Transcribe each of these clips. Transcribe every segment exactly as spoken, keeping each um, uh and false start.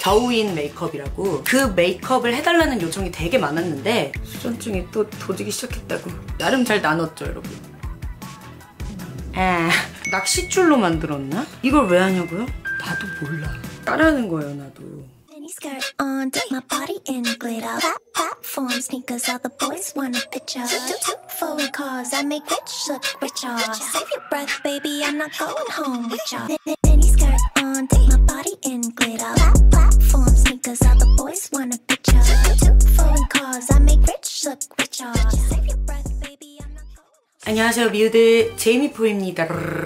더우인 메이크업이라고 그 메이크업을 해달라는 요청이 되게 많았는데 수전증이 또 도지기 시작했다고. 나름 잘 나눴죠 여러분. 아, 낚싯줄로 만들었나? 이걸 왜 하냐고요? 나도 몰라. 따라하는 거예요 나도. Skirt on, dip my body in glitter. Platform sneakers, all the boys want a picture. Two foreign cars, I make rich look richer. Save your breath, baby, I'm not going home with ya. Mini skirt on, dip my body in glitter. Platform sneakers, all the boys want a picture. Two foreign cars, I make rich look richer. Save your breath, baby, I'm not going home. 안녕하세요 미우들, 제이미포입니다.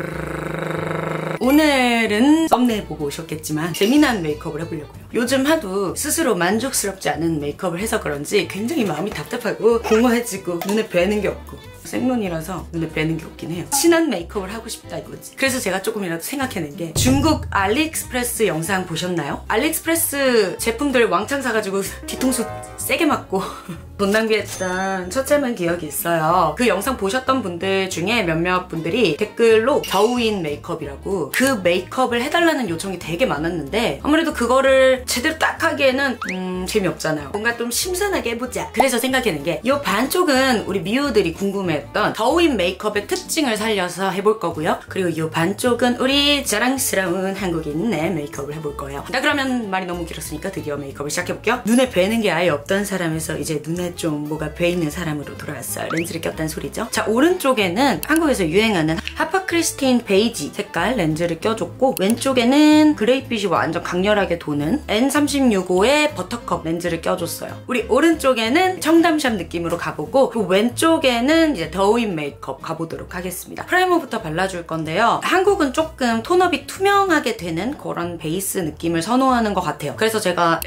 오늘은 썸네일 보고 오셨겠지만 재미난 메이크업을 해보려고요. 요즘 하도 스스로 만족스럽지 않은 메이크업을 해서 그런지 굉장히 마음이 답답하고 공허해지고 눈에 뵈는 게 없고 생눈이라서 눈에 뵈는 게 없긴 해요. 진한 메이크업을 하고 싶다 이거지. 그래서 제가 조금이라도 생각해낸 게 중국 알리익스프레스 영상 보셨나요? 알리익스프레스 제품들 왕창 사가지고 뒤통수 세게 맞고 돈 낭비했던 처참한 기억이 있어요. 그 영상 보셨던 분들 중에 몇몇 분들이 댓글로 더우인 메이크업이라고 그 메이크업을 해달라는 요청이 되게 많았는데 아무래도 그거를 제대로 딱 하기에는 음 재미없잖아요. 뭔가 좀 심산하게 해보자. 그래서 생각해낸 게 이 반쪽은 우리 미우들이 궁금해했던 더우인 메이크업의 특징을 살려서 해볼 거고요. 그리고 이 반쪽은 우리 자랑스러운 한국인의 메이크업을 해볼 거예요. 나 그러면 말이 너무 길었으니까 드디어 메이크업을 시작해볼게요. 눈에 뵈는 게 아예 없던 사람에서 이제 눈에 좀 뭐가 뵈있는 사람으로 돌아왔어요. 렌즈를 꼈다는 소리죠. 자, 오른쪽에는 한국에서 유행하는 하파 크리스틴 베이지 색깔 렌즈를 껴줬고 왼쪽에는 그레이빛이 완전 강렬하게 도는 엔 삼백육십오의 버터컵 렌즈를 껴줬어요. 우리 오른쪽에는 청담샵 느낌으로 가보고 그 왼쪽에는 이제 더우인 메이크업 가보도록 하겠습니다. 프라이머부터 발라줄 건데요. 한국은 조금 톤업이 투명하게 되는 그런 베이스 느낌을 선호하는 것 같아요. 그래서 제가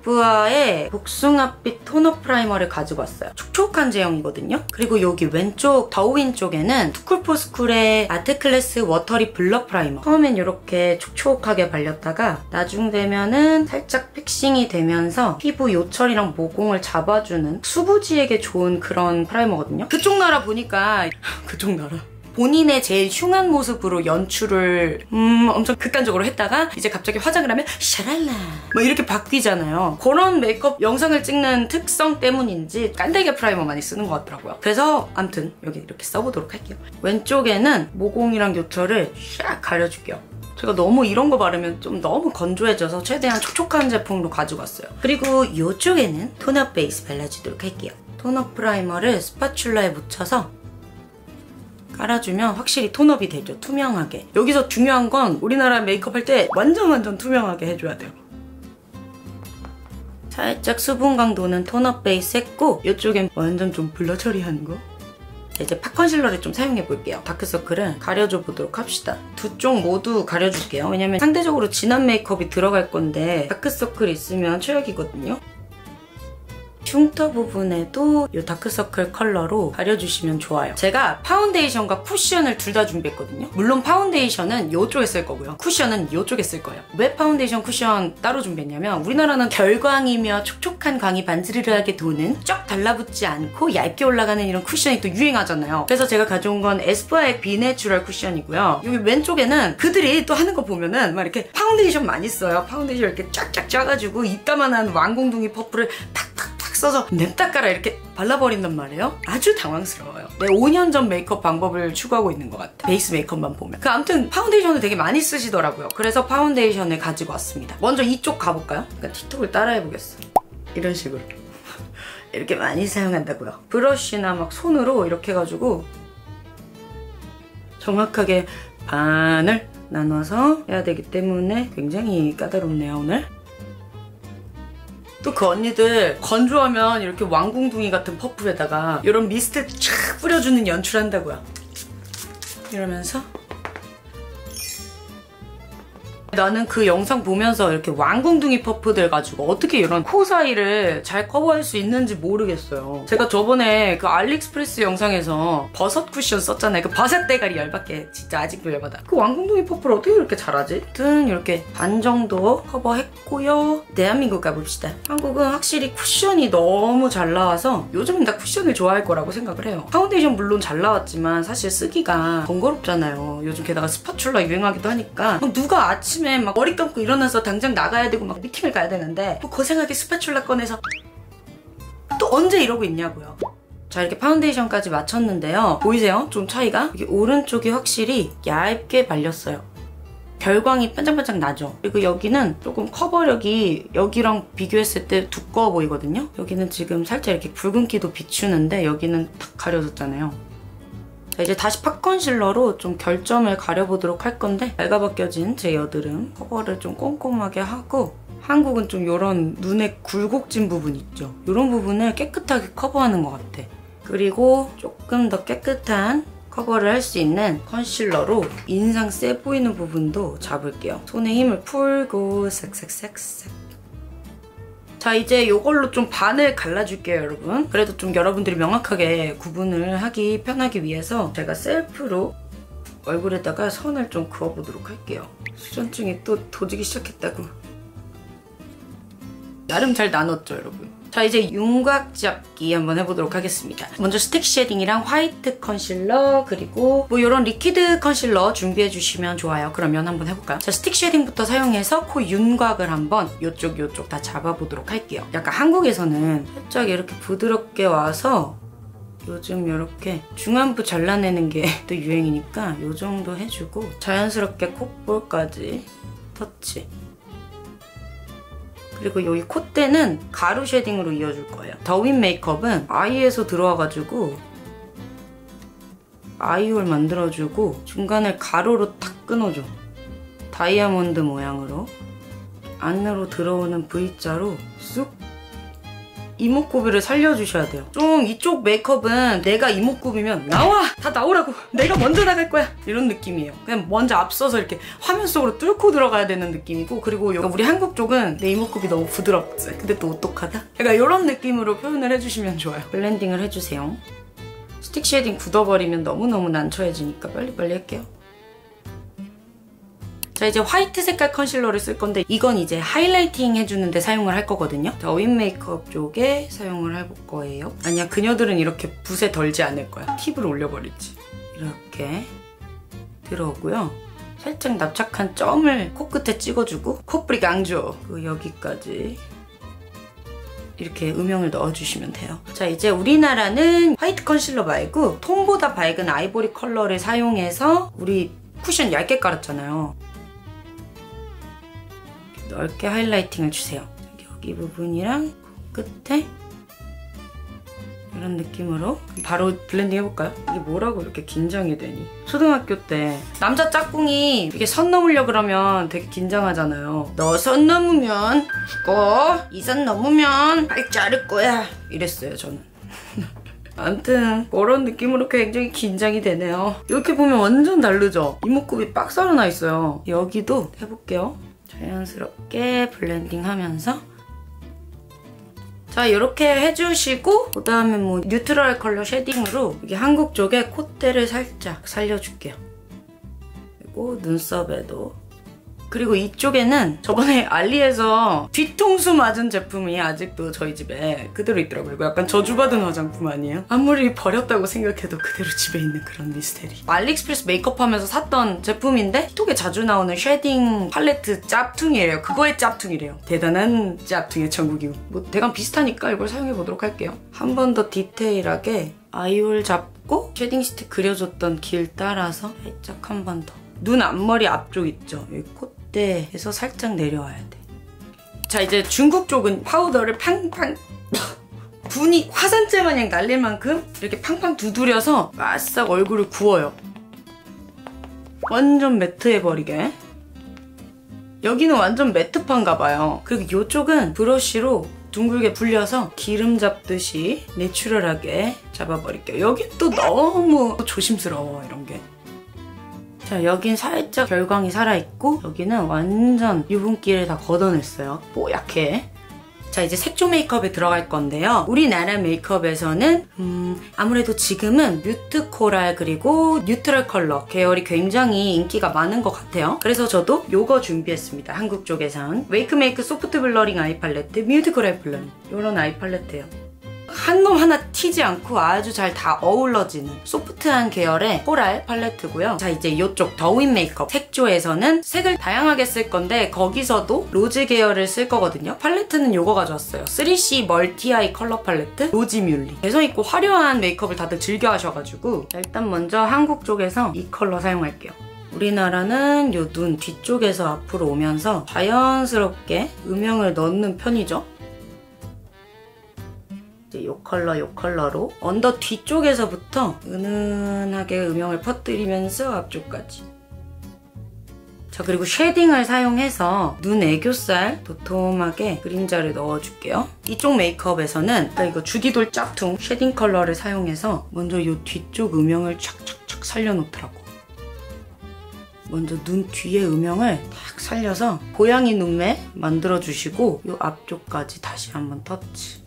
에스쁘아의 복숭아빛 톤업 프라이머를 가지고 왔어요. 촉촉한 제형이거든요. 그리고 여기 왼쪽 더우인 쪽에는 투쿨포스쿨의 아트클래스 워터리 블러 프라이머. 처음엔 이렇게 촉촉하게 발렸다가 나중 되면은 살짝 픽싱이 되면서 피부 요철이랑 모공을 잡아주는 수부지에게 좋은 그런 프라이머거든요. 그쪽 나라 보니까 그쪽 나라 본인의 제일 흉한 모습으로 연출을 음 엄청 극단적으로 했다가 이제 갑자기 화장을 하면 샤랄라 뭐 이렇게 바뀌잖아요. 그런 메이크업 영상을 찍는 특성 때문인지 깐달걀 프라이머 많이 쓰는 것 같더라고요. 그래서 암튼 여기 이렇게 써보도록 할게요. 왼쪽에는 모공이랑 요철을 샥 가려줄게요. 제가 너무 이런 거 바르면 좀 너무 건조해져서 최대한 촉촉한 제품으로 가지고 왔어요. 그리고 이쪽에는 톤업 베이스 발라주도록 할게요. 톤업 프라이머를 스파츌라에 묻혀서 깔아주면 확실히 톤업이 되죠. 투명하게. 여기서 중요한 건 우리나라 메이크업 할 때 완전 완전 투명하게 해줘야 돼요. 살짝 수분 강도는 톤업 베이스 했고 이쪽엔 완전 좀 블러 처리하는 거. 이제 팝 컨실러를 좀 사용해볼게요. 다크서클은 가려줘 보도록 합시다. 두 쪽 모두 가려줄게요. 왜냐면 상대적으로 진한 메이크업이 들어갈 건데 다크서클 있으면 최악이거든요. 흉터 부분에도 이 다크서클 컬러로 가려주시면 좋아요. 제가 파운데이션과 쿠션을 둘 다 준비했거든요. 물론 파운데이션은 이쪽에 쓸 거고요. 쿠션은 이쪽에 쓸 거예요. 왜 파운데이션, 쿠션 따로 준비했냐면 우리나라는 결광이며 촉촉한 광이 반지르르하게 도는 쫙 달라붙지 않고 얇게 올라가는 이런 쿠션이 또 유행하잖아요. 그래서 제가 가져온 건 에스쁘아의 비내추럴 쿠션이고요. 여기 왼쪽에는 그들이 또 하는 거 보면은 막 이렇게 파운데이션 많이 써요. 파운데이션 이렇게 쫙쫙 짜가지고 이따만한 왕공둥이 퍼프를 탁탁 써서 냅다 깔아 이렇게 발라버린단 말이에요. 아주 당황스러워요. 내 오 년 전 메이크업 방법을 추구하고 있는 것 같아. 베이스 메이크업만 보면. 그 아무튼 파운데이션을 되게 많이 쓰시더라고요. 그래서 파운데이션을 가지고 왔습니다. 먼저 이쪽 가볼까요? 그러니까 틱톡을 따라해보겠어. 이런 식으로. 이렇게 많이 사용한다고요. 브러쉬나 막 손으로 이렇게 해가지고 정확하게 반을 나눠서 해야 되기 때문에 굉장히 까다롭네요 오늘. 또 그 언니들 건조하면 이렇게 왕궁둥이 같은 퍼프에다가 이런 미스트 쫙 뿌려주는 연출한다고요. 이러면서 나는 그 영상 보면서 이렇게 왕궁둥이 퍼프들 가지고 어떻게 이런 코 사이를 잘 커버할 수 있는지 모르겠어요. 제가 저번에 그 알리익스프레스 영상에서 버섯 쿠션 썼잖아요. 그 버섯 대가리 열받게 진짜 아직도 열받아. 그 왕궁둥이 퍼프를 어떻게 이렇게 잘하지? 아무튼 이렇게 반 정도 커버했고요. 대한민국 가봅시다. 한국은 확실히 쿠션이 너무 잘 나와서 요즘은 다 쿠션을 좋아할 거라고 생각을 해요. 파운데이션 물론 잘 나왔지만 사실 쓰기가 번거롭잖아요. 요즘 게다가 스파츌라 유행하기도 하니까 누가 아침에 아침에 막 머리 감고 일어나서 당장 나가야 되고 막 미팅을 가야 되는데 뭐 고생하게 스파츌라 꺼내서 또 언제 이러고 있냐고요. 자, 이렇게 파운데이션까지 맞췄는데요. 보이세요? 좀 차이가? 이게 오른쪽이 확실히 얇게 발렸어요. 결광이 반짝반짝 나죠? 그리고 여기는 조금 커버력이 여기랑 비교했을 때 두꺼워 보이거든요? 여기는 지금 살짝 이렇게 붉은기도 비추는데 여기는 탁 가려졌잖아요. 자, 이제 다시 팟 컨실러로 좀 결점을 가려보도록 할 건데 낡아벗겨진 제 여드름 커버를 좀 꼼꼼하게 하고 한국은 좀 이런 눈에 굴곡진 부분 있죠? 이런 부분을 깨끗하게 커버하는 것 같아. 그리고 조금 더 깨끗한 커버를 할 수 있는 컨실러로 인상 세 보이는 부분도 잡을게요. 손에 힘을 풀고 색색색색. 자, 이제 이걸로 좀 반을 갈라줄게요, 여러분. 그래도 좀 여러분들이 명확하게 구분을 하기 편하기 위해서 제가 셀프로 얼굴에다가 선을 좀 그어보도록 할게요. 수전증이 또 도지기 시작했다고. 나름 잘 나눴죠, 여러분. 자, 이제 윤곽 잡기 한번 해보도록 하겠습니다. 먼저 스틱 쉐딩이랑 화이트 컨실러 그리고 뭐 이런 리퀴드 컨실러 준비해주시면 좋아요. 그러면 한번 해볼까요? 자, 스틱 쉐딩부터 사용해서 코 윤곽을 한번 요쪽 요쪽 다 잡아보도록 할게요. 약간 한국에서는 살짝 이렇게 부드럽게 와서 요즘 이렇게 중안부 잘라내는 게 또 유행이니까 요 정도 해주고 자연스럽게 콧볼까지 터치. 그리고 여기 콧대는 가루 쉐딩으로 이어줄 거예요. 더윈 메이크업은 아이에서 들어와가지고 아이홀 만들어주고 중간을 가로로 탁 끊어줘. 다이아몬드 모양으로 안으로 들어오는 V자로 쑥 이목구비를 살려주셔야 돼요. 좀 이쪽 메이크업은 내가 이목구비면 나와! 다 나오라고! 내가 먼저 나갈 거야! 이런 느낌이에요. 그냥 먼저 앞서서 이렇게 화면 속으로 뚫고 들어가야 되는 느낌이고 그리고 우리 한국 쪽은 내 이목구비 너무 부드럽지? 근데 또 어떡하다? 그러니까 이런 느낌으로 표현을 해주시면 좋아요. 블렌딩을 해주세요. 스틱 쉐딩 굳어버리면 너무너무 난처해지니까 빨리빨리 할게요. 자, 이제 화이트 색깔 컨실러를 쓸 건데 이건 이제 하이라이팅 해주는데 사용을 할 거거든요. 더윈 메이크업 쪽에 사용을 해볼 거예요. 아니야, 그녀들은 이렇게 붓에 덜지 않을 거야. 팁을 올려버리지. 이렇게 들어오고요. 살짝 납작한 점을 코끝에 찍어주고 코뿌리 강조 그 여기까지 이렇게 음영을 넣어주시면 돼요. 자, 이제 우리나라는 화이트 컨실러 말고 톤보다 밝은 아이보리 컬러를 사용해서 우리 쿠션 얇게 깔았잖아요. 넓게 하이라이팅을 주세요. 여기 부분이랑 끝에 이런 느낌으로 바로 블렌딩 해볼까요? 이게 뭐라고 이렇게 긴장이 되니? 초등학교 때 남자 짝꿍이 이렇게 선 넘으려 그러면 되게 긴장하잖아요. 너 선 넘으면 죽어. 이 선 넘으면 발 자를 거야. 이랬어요, 저는. 아무튼 그런 느낌으로 굉장히 긴장이 되네요. 이렇게 보면 완전 다르죠? 이목구비 빡 살아나 있어요. 여기도 해볼게요. 자연스럽게 블렌딩하면서 자, 이렇게 해주시고 그 다음에 뭐 뉴트럴 컬러 쉐딩으로 여기 한국 쪽에 콧대를 살짝 살려줄게요. 그리고 눈썹에도 그리고 이쪽에는 저번에 알리에서 뒤통수 맞은 제품이 아직도 저희 집에 그대로 있더라고요. 이거 약간 저주받은 화장품 아니에요? 아무리 버렸다고 생각해도 그대로 집에 있는 그런 미스테리. 알리익스프레스 메이크업 하면서 샀던 제품인데 틱톡에 자주 나오는 쉐딩 팔레트 짭퉁이래요. 그거의 짭퉁이래요. 대단한 짭퉁의 천국이고 뭐 대강 비슷하니까 이걸 사용해보도록 할게요. 한 번 더 디테일하게 아이홀 잡고 쉐딩 스틱 그려줬던 길 따라서 살짝 한 번 더. 눈 앞머리 앞쪽 있죠? 여기 콧대에서 살짝 내려와야 돼. 자, 이제 중국 쪽은 파우더를 팡팡 분이 화산재 마냥 날릴 만큼 이렇게 팡팡 두드려서 바싹 얼굴을 구워요. 완전 매트해버리게. 여기는 완전 매트판가 봐요. 그리고 이쪽은 브러쉬로 둥글게 불려서 기름 잡듯이 내추럴하게 잡아버릴게요. 여기 또 너무 조심스러워, 이런 게. 자, 여긴 살짝 결광이 살아있고 여기는 완전 유분기를 다 걷어냈어요. 뽀얗게. 자, 이제 색조 메이크업에 들어갈 건데요. 우리나라 메이크업에서는 음, 아무래도 지금은 뮤트 코랄 그리고 뉴트럴 컬러 계열이 굉장히 인기가 많은 것 같아요. 그래서 저도 요거 준비했습니다. 한국 쪽에선 웨이크메이크 소프트 블러링 아이 팔레트 뮤트 코랄 블러링 이런 아이 팔레트예요. 한 놈 하나 튀지 않고 아주 잘 다 어우러지는 소프트한 계열의 코랄 팔레트고요. 자, 이제 이쪽 더윈 메이크업 색조에서는 색을 다양하게 쓸 건데 거기서도 로즈 계열을 쓸 거거든요. 팔레트는 요거 가져왔어요. 쓰리씨 멀티 아이 컬러 팔레트 로지 뮬리. 개성있고 화려한 메이크업을 다들 즐겨 하셔가지고 자, 일단 먼저 한국 쪽에서 이 컬러 사용할게요. 우리나라는 요 눈 뒤쪽에서 앞으로 오면서 자연스럽게 음영을 넣는 편이죠. 이제 요 컬러 요 컬러로 언더 뒤쪽에서부터 은은하게 음영을 퍼뜨리면서 앞쪽까지. 자, 그리고 쉐딩을 사용해서 눈 애교살 도톰하게 그림자를 넣어줄게요. 이쪽 메이크업에서는 이거 주기돌 짝퉁 쉐딩 컬러를 사용해서 먼저 이 뒤쪽 음영을 착착착 살려놓더라고. 먼저 눈 뒤에 음영을 탁 살려서 고양이 눈매 만들어주시고 이 앞쪽까지 다시 한번 터치.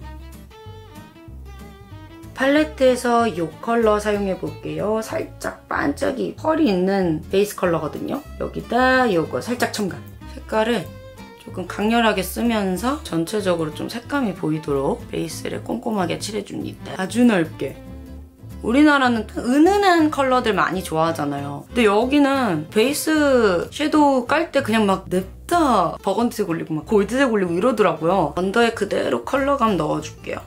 팔레트에서 이 컬러 사용해볼게요. 살짝 반짝이 펄이 있는 베이스 컬러거든요. 여기다 이거 살짝 첨가. 색깔을 조금 강렬하게 쓰면서 전체적으로 좀 색감이 보이도록 베이스를 꼼꼼하게 칠해줍니다. 아주 넓게. 우리나라는 은은한 컬러들 많이 좋아하잖아요. 근데 여기는 베이스 섀도우 깔 때 그냥 막 냅다 버건디색 올리고 막 골드색 올리고 이러더라고요. 언더에 그대로 컬러감 넣어줄게요.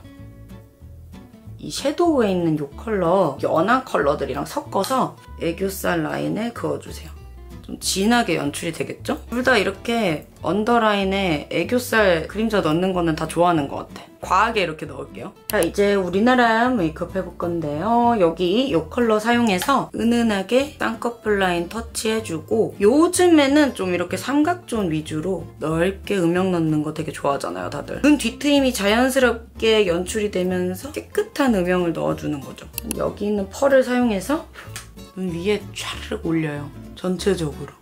이 섀도우에 있는 이 컬러 연한 컬러들이랑 섞어서 애교살 라인에 그어주세요. 좀 진하게 연출이 되겠죠? 둘 다 이렇게 언더라인에 애교살 그림자 넣는 거는 다 좋아하는 것 같아. 과하게 이렇게 넣을게요. 자, 이제 우리나라 메이크업 해볼 건데요. 여기 이 컬러 사용해서 은은하게 쌍꺼풀 라인 터치해주고 요즘에는 좀 이렇게 삼각존 위주로 넓게 음영 넣는 거 되게 좋아하잖아요, 다들. 눈 뒤트임이 자연스럽게 연출이 되면서 깨끗한 음영을 넣어주는 거죠. 여기 있는 펄을 사용해서 눈 위에 촤르륵 올려요. 전체적으로.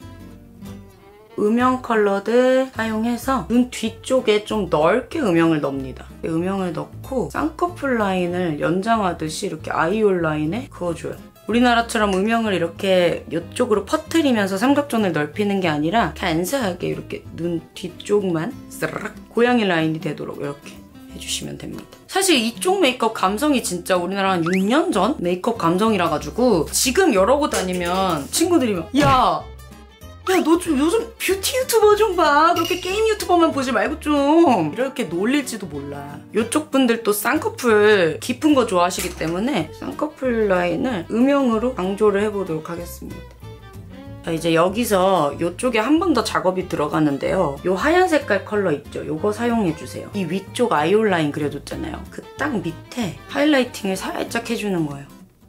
음영 컬러들 사용해서 눈 뒤쪽에 좀 넓게 음영을 넣습니다. 음영을 넣고 쌍꺼풀 라인을 연장하듯이 이렇게 아이홀 라인에 그어줘요. 우리나라처럼 음영을 이렇게 이쪽으로 퍼뜨리면서 삼각존을 넓히는 게 아니라 간사하게 이렇게 눈 뒤쪽만 스르륵 고양이 라인이 되도록 이렇게 해주시면 됩니다. 사실 이쪽 메이크업 감성이 진짜 우리나라 한 육 년 전 메이크업 감성이라 가지고 지금 이러고 다니면 친구들이 막 야! 야, 너 좀 요즘 뷰티 유튜버 좀 봐. 그렇게 게임 유튜버만 보지 말고 좀 이렇게 놀릴지도 몰라. 이쪽 분들도 쌍꺼풀 깊은 거 좋아하시기 때문에 쌍꺼풀 라인을 음영으로 강조를 해보도록 하겠습니다. 자, 이제 여기서 이쪽에 한 번 더 작업이 들어가는데요. 이 하얀 색깔 컬러 있죠? 이거 사용해주세요. 이 위쪽 아이홀 라인 그려줬잖아요. 그 딱 밑에 하이라이팅을 살짝 해주는 거예요.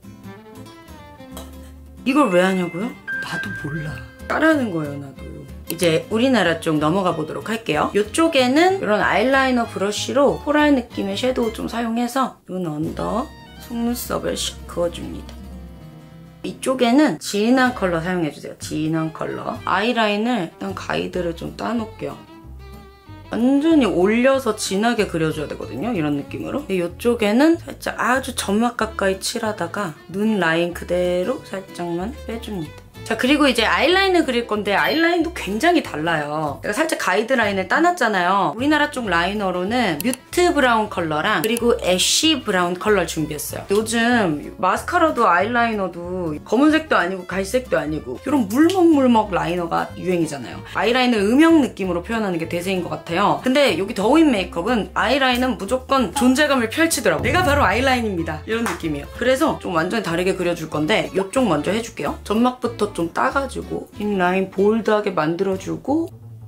이걸 왜 하냐고요? 나도 몰라. 따라하는 거예요, 나도. 이제 우리나라 쪽 넘어가 보도록 할게요. 이쪽에는 이런 아이라이너 브러쉬로 코랄 느낌의 섀도우 좀 사용해서 눈 언더 속눈썹을 샥 그어줍니다. 이쪽에는 진한 컬러 사용해주세요. 진한 컬러. 아이라인을 일단 가이드를 좀 따놓을게요. 완전히 올려서 진하게 그려줘야 되거든요. 이런 느낌으로. 이쪽에는 살짝 아주 점막 가까이 칠하다가 눈 라인 그대로 살짝만 빼줍니다. 자, 그리고 이제 아이라인을 그릴 건데 아이라인도 굉장히 달라요. 내가 살짝 가이드라인을 따놨잖아요. 우리나라 쪽 라이너로는 뮤트 브라운 컬러랑 그리고 애쉬 브라운 컬러를 준비했어요. 요즘 마스카라도 아이라이너도 검은색도 아니고 갈색도 아니고 이런 물먹물먹 라이너가 유행이잖아요. 아이라인을 음영 느낌으로 표현하는 게 대세인 것 같아요. 근데 여기 더윈 메이크업은 아이라인은 무조건 존재감을 펼치더라고요. 내가 바로 아이라인입니다. 이런 느낌이에요. 그래서 좀 완전히 다르게 그려줄 건데 이쪽 먼저 해줄게요. 점막부터 좀 따가지고 흰 라인 볼드하게 만들어주고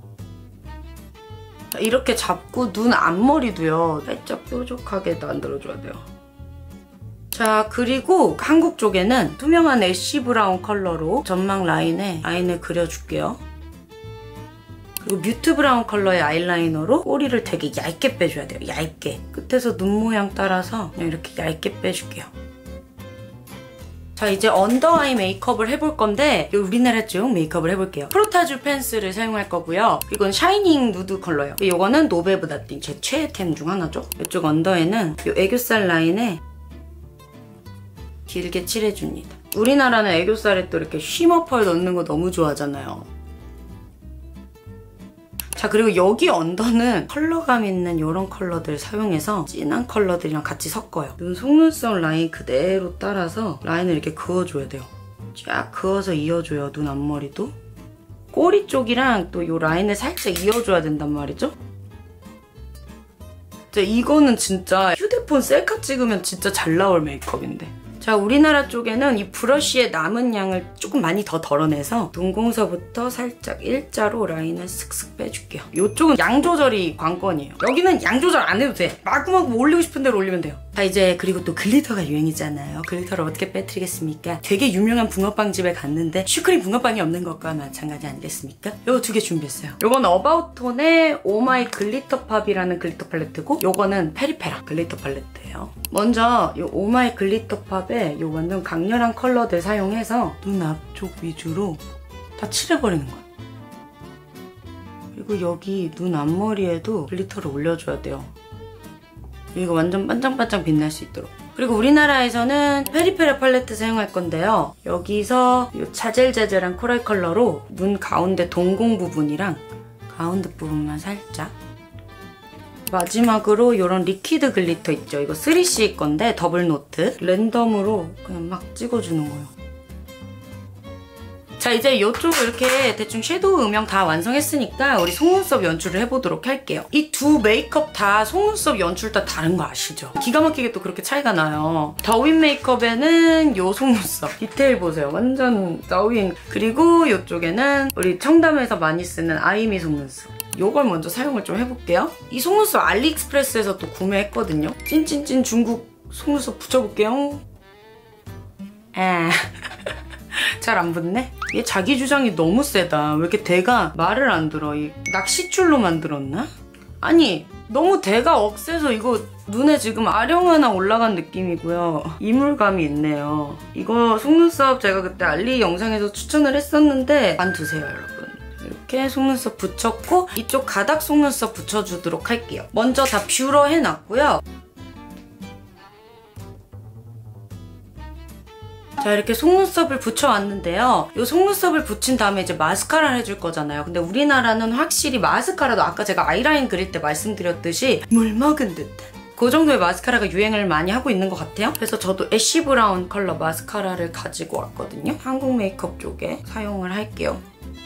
이렇게 잡고 눈 앞머리도요 살짝 뾰족하게 만들어줘야 돼요. 자, 그리고 한국 쪽에는 투명한 애쉬 브라운 컬러로 점막 라인에 라인을 그려줄게요. 그리고 뮤트 브라운 컬러의 아이라이너로 꼬리를 되게 얇게 빼줘야 돼요. 얇게. 끝에서 눈 모양 따라서 그냥 이렇게 얇게 빼줄게요. 자, 이제 언더 아이 메이크업을 해볼 건데 우리나라 쪽 메이크업을 해볼게요. 프로타주 펜슬을 사용할 거고요. 이건 샤이닝 누드 컬러예요. 이거는 노베브다띵 제 최애템 중 하나죠. 이쪽 언더에는 이 애교살 라인에 길게 칠해줍니다. 우리나라는 애교살에 또 이렇게 쉬머 펄 넣는 거 너무 좋아하잖아요. 자, 그리고 여기 언더는 컬러감 있는 이런 컬러들 사용해서 진한 컬러들이랑 같이 섞어요. 눈 속눈썹 라인 그대로 따라서 라인을 이렇게 그어줘야 돼요. 쫙 그어서 이어줘요, 눈 앞머리도. 꼬리 쪽이랑 또 이 라인을 살짝 이어줘야 된단 말이죠. 자, 이거는 진짜 휴대폰 셀카 찍으면 진짜 잘 나올 메이크업인데. 자, 우리나라 쪽에는 이 브러쉬의 남은 양을 조금 많이 더 덜어내서 눈공서부터 살짝 일자로 라인을 슥슥 빼줄게요. 이쪽은 양 조절이 관건이에요. 여기는 양 조절 안 해도 돼. 마구마구 올리고 싶은 대로 올리면 돼요. 자, 이제 그리고 또 글리터가 유행이잖아요. 글리터를 어떻게 빼뜨리겠습니까? 되게 유명한 붕어빵 집에 갔는데 슈크림 붕어빵이 없는 것과 마찬가지 아니겠습니까? 이거 두 개 준비했어요. 이건 어바웃톤의 오마이 글리터 팝이라는 글리터 팔레트고, 요거는 페리페라 글리터 팔레트예요. 먼저 이 오마이 글리터 팝에 요 완전 강렬한 컬러들 사용해서 눈 앞쪽 위주로 다 칠해버리는 거예요. 그리고 여기 눈 앞머리에도 글리터를 올려줘야 돼요. 이거 완전 반짝반짝 빛날 수 있도록. 그리고 우리나라에서는 페리페라 팔레트 사용할 건데요. 여기서 이 자젤자젤한 코랄 컬러로 눈 가운데 동공 부분이랑 가운데 부분만 살짝. 마지막으로 이런 리퀴드 글리터 있죠. 이거 쓰리씨 건데 더블 노트. 랜덤으로 그냥 막 찍어주는 거예요. 자, 이제 이쪽을 이렇게 대충 섀도우 음영 다 완성했으니까 우리 속눈썹 연출을 해보도록 할게요. 이 두 메이크업 다 속눈썹 연출 다 다른 거 아시죠? 기가 막히게 또 그렇게 차이가 나요. 더윈 메이크업에는 요 속눈썹 디테일 보세요. 완전 더윈. 그리고 이쪽에는 우리 청담에서 많이 쓰는 아이미 속눈썹. 요걸 먼저 사용을 좀 해볼게요. 이 속눈썹 알리익스프레스에서 또 구매했거든요. 찐찐찐 중국 속눈썹 붙여볼게요. 아... 잘 안 붙네? 얘 자기 주장이 너무 세다. 왜 이렇게 대가 말을 안 들어? 이 낚싯줄로 만들었나? 아니, 너무 대가 억세서 이거 눈에 지금 아령 하나 올라간 느낌이고요. 이물감이 있네요. 이거 속눈썹 제가 그때 알리 영상에서 추천을 했었는데 안 두세요, 여러분. 이렇게 속눈썹 붙였고 이쪽 가닥 속눈썹 붙여주도록 할게요. 먼저 다 뷰러 해놨고요. 자, 이렇게 속눈썹을 붙여왔는데요. 이 속눈썹을 붙인 다음에 이제 마스카라를 해줄 거잖아요. 근데 우리나라는 확실히 마스카라도 아까 제가 아이라인 그릴 때 말씀드렸듯이 물 먹은 듯한 그 정도의 마스카라가 유행을 많이 하고 있는 것 같아요. 그래서 저도 애쉬 브라운 컬러 마스카라를 가지고 왔거든요. 한국 메이크업 쪽에 사용을 할게요.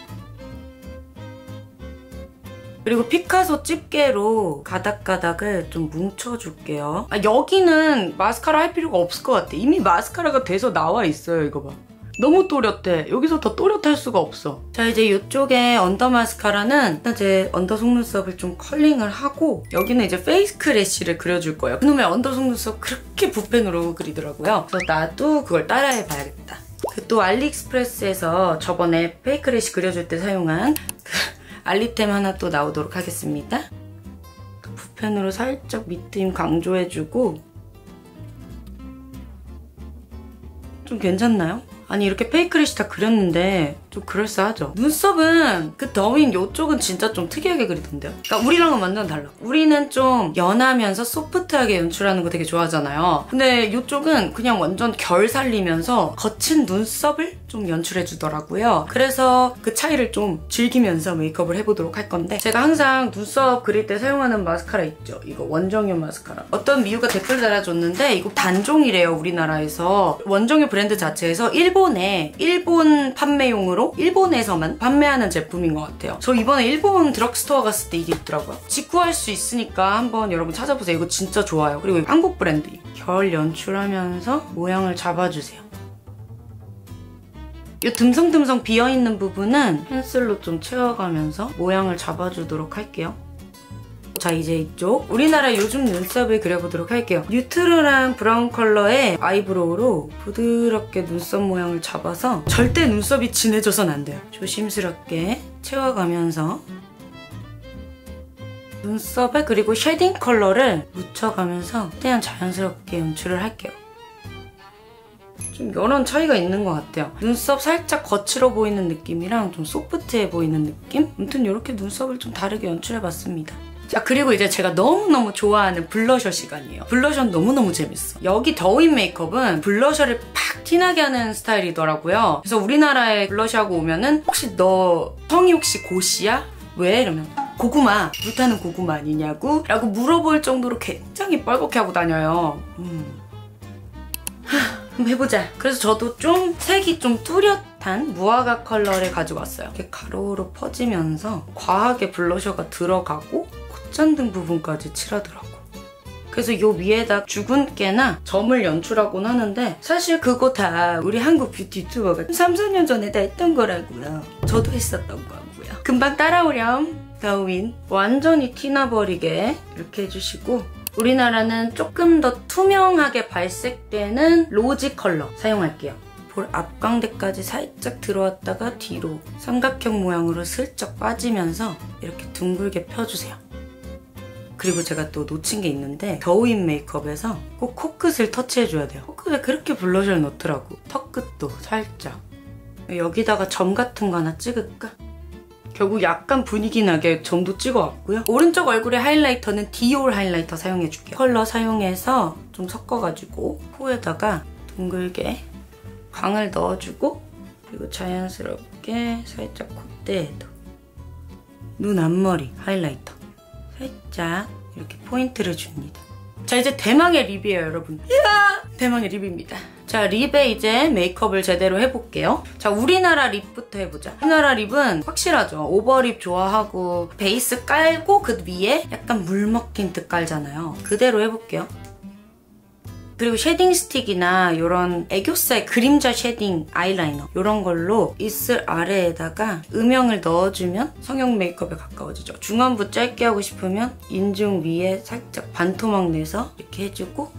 그리고 피카소 집게로 가닥가닥을 좀 뭉쳐줄게요. 아, 여기는 마스카라 할 필요가 없을 것 같아. 이미 마스카라가 돼서 나와 있어요. 이거 봐. 너무 또렷해. 여기서 더 또렷할 수가 없어. 자, 이제 이쪽에 언더 마스카라는 이제 언더 속눈썹을 좀 컬링을 하고 여기는 이제 페이스 크래쉬를 그려줄 거예요. 그놈의 언더 속눈썹 그렇게 붓펜으로 그리더라고요. 그래서 나도 그걸 따라해봐야겠다. 그 또 알리익스프레스에서 저번에 페이크 크래쉬 그려줄 때 사용한 알리템 하나 또 나오도록 하겠습니다. 붓펜으로 살짝 밑트임 강조해주고 좀 괜찮나요? 아니, 이렇게 페이크 래쉬 다 그렸는데 좀 그럴싸하죠? 눈썹은 그 더윈 요쪽은 진짜 좀 특이하게 그리던데요? 그러니까 우리랑은 완전 달라. 우리는 좀 연하면서 소프트하게 연출하는 거 되게 좋아하잖아요. 근데 요쪽은 그냥 완전 결 살리면서 거친 눈썹을 좀 연출해주더라고요. 그래서 그 차이를 좀 즐기면서 메이크업을 해보도록 할 건데, 제가 항상 눈썹 그릴 때 사용하는 마스카라 있죠? 이거 원정유 마스카라. 어떤 미우가 댓글 달아줬는데 이거 단종이래요, 우리나라에서. 원정유 브랜드 자체에서 일본에 일본 판매용으로 일본에서만 판매하는 제품인 것 같아요. 저 이번에 일본 드럭스토어 갔을 때 이게 있더라고요. 직구할 수 있으니까 한번 여러분 찾아보세요. 이거 진짜 좋아요. 그리고 한국 브랜드. 결 연출하면서 모양을 잡아주세요. 이 듬성듬성 비어있는 부분은 펜슬로 좀 채워가면서 모양을 잡아주도록 할게요. 자, 이제 이쪽 우리나라 요즘 눈썹을 그려보도록 할게요. 뉴트럴한 브라운 컬러의 아이브로우로 부드럽게 눈썹 모양을 잡아서 절대 눈썹이 진해져선 안 돼요. 조심스럽게 채워가면서 눈썹에 그리고 쉐딩 컬러를 묻혀가면서 최대한 자연스럽게 연출을 할게요. 좀 이런 차이가 있는 것 같아요. 눈썹 살짝 거칠어 보이는 느낌이랑 좀 소프트해 보이는 느낌? 아무튼 이렇게 눈썹을 좀 다르게 연출해봤습니다. 자, 그리고 이제 제가 너무너무 좋아하는 블러셔 시간이에요. 블러셔는 너무너무 재밌어. 여기 더윈 메이크업은 블러셔를 팍 티나게 하는 스타일이더라고요. 그래서 우리나라에 블러셔하고 오면은 혹시 너 성이 혹시 고시야? 왜? 이러면 고구마, 불타는 고구마 아니냐고? 라고 물어볼 정도로 굉장히 뻘겋게 하고 다녀요. 음. 하, 한번 해보자. 그래서 저도 좀 색이 좀 뚜렷한 무화과 컬러를 가지고 왔어요. 이렇게 가로로 퍼지면서 과하게 블러셔가 들어가고 콧잔등 부분까지 칠하더라고. 그래서 요 위에다 주근깨나 점을 연출하곤 하는데 사실 그거 다 우리 한국 뷰티 유튜버가 삼, 사 년 전에 다 했던 거라고요. 저도 했었던 거고요. 금방 따라오렴. 더윈. 완전히 티나버리게 이렇게 해주시고 우리나라는 조금 더 투명하게 발색되는 로지 컬러 사용할게요. 볼 앞광대까지 살짝 들어왔다가 뒤로 삼각형 모양으로 슬쩍 빠지면서 이렇게 둥글게 펴주세요. 그리고 제가 또 놓친 게 있는데 더윈 메이크업에서 꼭 코끝을 터치해줘야 돼요. 코끝에 그렇게 블러셔를 넣더라고. 턱끝도 살짝. 여기다가 점 같은 거 하나 찍을까? 결국 약간 분위기 나게 점도 찍어왔고요. 오른쪽 얼굴의 하이라이터는 디올 하이라이터 사용해줄게요. 컬러 사용해서 좀 섞어가지고 코에다가 둥글게 광을 넣어주고 그리고 자연스럽게 살짝 콧대에도 눈 앞머리 하이라이터 살짝 이렇게 포인트를 줍니다. 자, 이제 대망의 립이에요, 여러분. 이야! 대망의 립입니다. 자, 립에 이제 메이크업을 제대로 해볼게요. 자, 우리나라 립부터 해보자. 우리나라 립은 확실하죠. 오버립 좋아하고 베이스 깔고 그 위에 약간 물먹 틴트 깔잖아요. 그대로 해볼게요. 그리고 쉐딩 스틱이나 이런 애교살 그림자 쉐딩 아이라이너 이런 걸로 입술 아래에다가 음영을 넣어주면 성형 메이크업에 가까워지죠. 중안부 짧게 하고 싶으면 인중 위에 살짝 반토막 내서 이렇게 해주고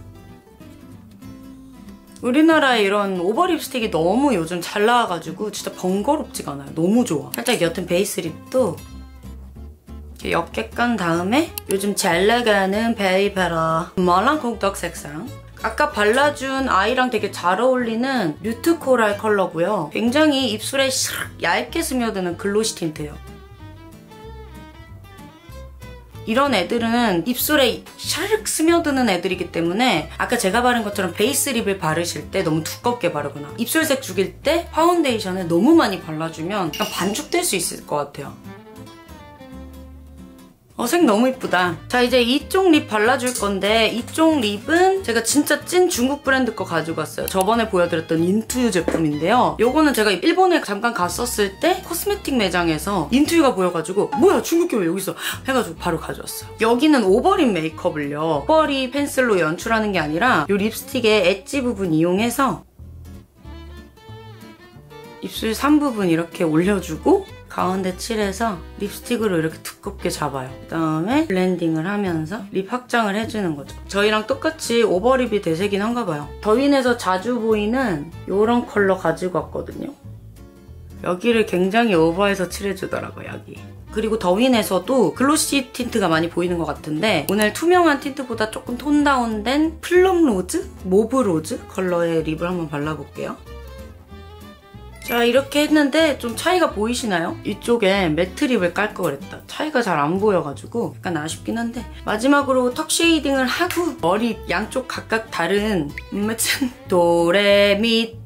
우리나라에 이런 오버 립스틱이 너무 요즘 잘 나와가지고 진짜 번거롭지가 않아요. 너무 좋아. 살짝 옅은 베이스 립도 이렇게 옅게 깐 다음에 요즘 잘 나가는 베이베라 말랑콩떡 색상 아까 발라준 아이랑 되게 잘 어울리는 뮤트 코랄 컬러고요. 굉장히 입술에 샥 얇게 스며드는 글로시 틴트예요. 이런 애들은 입술에 샤륵 스며드는 애들이기 때문에 아까 제가 바른 것처럼 베이스 립을 바르실 때 너무 두껍게 바르거나 입술색 죽일 때 파운데이션을 너무 많이 발라주면 그냥 반죽될 수 있을 것 같아요. 어, 색 너무 이쁘다. 자, 이제 이쪽 립 발라줄 건데 이쪽 립은 제가 진짜 찐 중국 브랜드 거 가지고 왔어요. 저번에 보여드렸던 인투유 제품인데요. 요거는 제가 일본에 잠깐 갔었을 때 코스메틱 매장에서 인투유가 보여가지고 뭐야 중국게 왜 여기 있어? 해가지고 바로 가져왔어요. 여기는 오버립 메이크업을요. 오버립 펜슬로 연출하는 게 아니라 이 립스틱의 엣지 부분 이용해서 입술 산 부분 이렇게 올려주고 가운데 칠해서 립스틱으로 이렇게 두껍게 잡아요. 그다음에 블렌딩을 하면서 립 확장을 해주는 거죠. 저희랑 똑같이 오버립이 되새긴 한가 봐요. 더윈에서 자주 보이는 이런 컬러 가지고 왔거든요. 여기를 굉장히 오버해서 칠해주더라고요, 여기. 그리고 더윈에서도 글로시 틴트가 많이 보이는 것 같은데 오늘 투명한 틴트보다 조금 톤 다운된 플럼 로즈? 모브 로즈 컬러의 립을 한번 발라볼게요. 자, 이렇게 했는데 좀 차이가 보이시나요? 이쪽에 매트 립을 깔 걸 그랬다. 차이가 잘 안 보여가지고 약간 아쉽긴 한데 마지막으로 턱 쉐이딩을 하고 머리 양쪽 각각 다른 음매친 도레미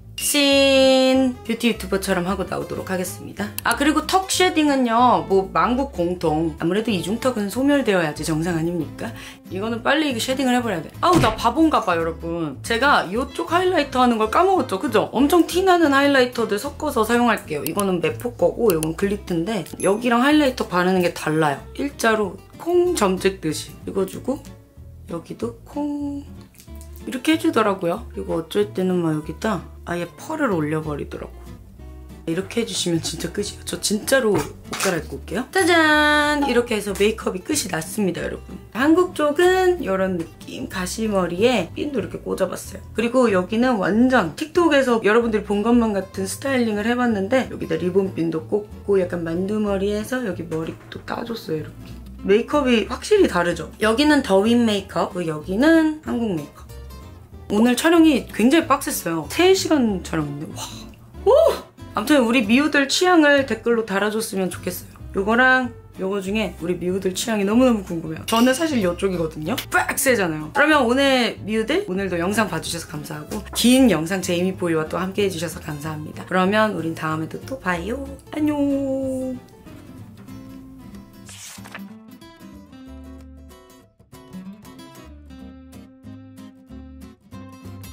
신 뷰티 유튜버처럼 하고 나오도록 하겠습니다. 아, 그리고 턱 쉐딩은요 뭐 만국 공통. 아무래도 이중턱은 소멸되어야지 정상 아닙니까? 이거는 빨리 쉐딩을 해버려야 돼. 아우, 나 바본가 봐, 여러분. 제가 이쪽 하이라이터 하는 걸 까먹었죠, 그죠? 엄청 티나는 하이라이터들 섞어서 사용할게요. 이거는 메포 거고 이건 글리트인데 여기랑 하이라이터 바르는 게 달라요. 일자로 콩 점 찍듯이 읽어주고 여기도 콩 이렇게 해주더라고요. 그리고 어쩔 때는 막 여기다 아예 펄을 올려버리더라고. 이렇게 해주시면 진짜 끝이에요. 저 진짜로 옷 갈아입고 올게요. 짜잔! 이렇게 해서 메이크업이 끝이 났습니다, 여러분. 한국 쪽은 이런 느낌. 가시머리에 핀도 이렇게 꽂아봤어요. 그리고 여기는 완전 틱톡에서 여러분들이 본 것만 같은 스타일링을 해봤는데 여기다 리본핀도 꽂고 약간 만두머리에서 여기 머리도 따줬어요, 이렇게. 메이크업이 확실히 다르죠? 여기는 더윈 메이크업, 그리고 여기는 한국 메이크업. 오늘 촬영이 굉장히 빡셌어요. 세 시간 촬영인데 와. 오! 아무튼 우리 미우들 취향을 댓글로 달아줬으면 좋겠어요. 요거랑 요거 중에 우리 미우들 취향이 너무너무 궁금해요. 저는 사실 이쪽이거든요. 빡세잖아요. 그러면 오늘 미우들 오늘도 영상 봐주셔서 감사하고 긴 영상 제이미보이와 또 함께 해주셔서 감사합니다. 그러면 우린 다음에도 또 봐요. 안녕.